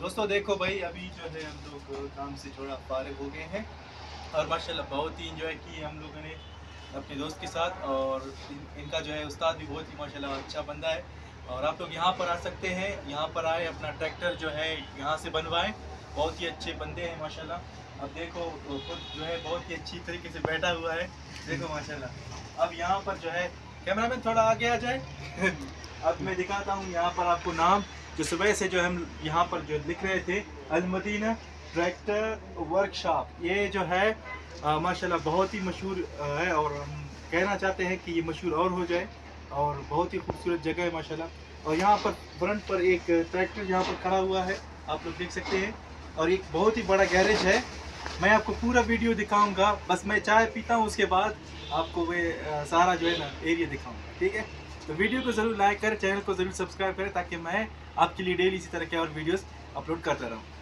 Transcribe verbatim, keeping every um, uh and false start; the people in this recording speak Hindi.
दोस्तों देखो भाई, अभी जो है हम लोग काम से थोड़ा फारिग हो गए हैं और माशाल्लाह बहुत ही इंजॉय किए हम लोगों ने अपने दोस्त के साथ। और इन, इनका जो है उस्ताद भी बहुत ही माशाल्लाह अच्छा बंदा है। और आप लोग यहाँ पर आ सकते हैं, यहाँ पर आए, अपना ट्रैक्टर जो है यहाँ से बनवाएं। बहुत ही अच्छे बंदे हैं माशाल्लाह। अब देखो वो खुद जो है बहुत ही अच्छी तरीके से बैठा हुआ है, देखो माशाल्लाह। अब यहाँ पर जो है कैमरामैन थोड़ा आगे आ जाए अब मैं दिखाता हूँ यहाँ पर आपको नाम, जो सुबह से जो हम यहाँ पर जो लिख रहे थे, अल मदीना ट्रैक्टर वर्कशॉप, ये जो है आ, माशाल्लाह बहुत ही मशहूर है और हम कहना चाहते हैं कि ये मशहूर और हो जाए। और बहुत ही खूबसूरत जगह है माशाल्लाह। और यहाँ पर फ्रंट पर एक ट्रैक्टर यहाँ पर खड़ा हुआ है, आप लोग देख सकते हैं। और एक बहुत ही बड़ा गैरेज है, मैं आपको पूरा वीडियो दिखाऊंगा। बस मैं चाय पीता हूँ, उसके बाद आपको वे सारा जो है ना एरिया दिखाऊंगा, ठीक है। तो वीडियो को ज़रूर लाइक करें, चैनल को ज़रूर सब्सक्राइब करें, ताकि मैं आपके लिए डेली इसी तरह के और वीडियोस अपलोड करता रहूँ।